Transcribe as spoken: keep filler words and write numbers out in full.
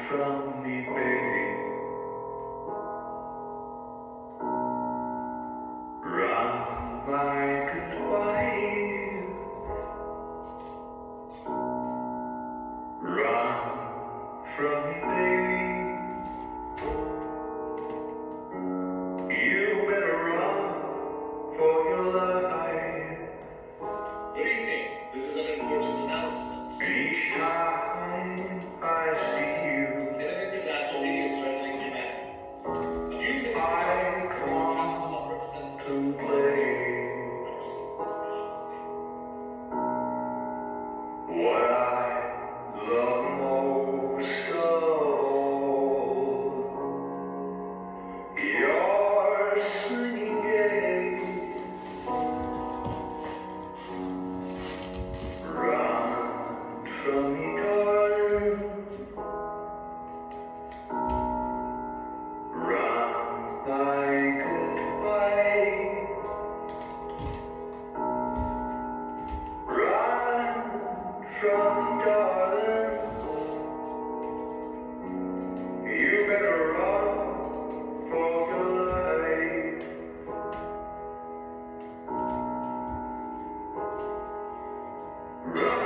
from me, baby. Run, my goodbye. Run from me, baby. You better run for your life. Good evening. This is an important announcement. Each time I see you, Imminent catastrophe is threatening Japan. A few minutes I ago, the come Council of Representatives to play what I love most of all. Your swinging gait. Run from me, darling. Run, my goodbye. Run from me, darling. You better run for your life. Run.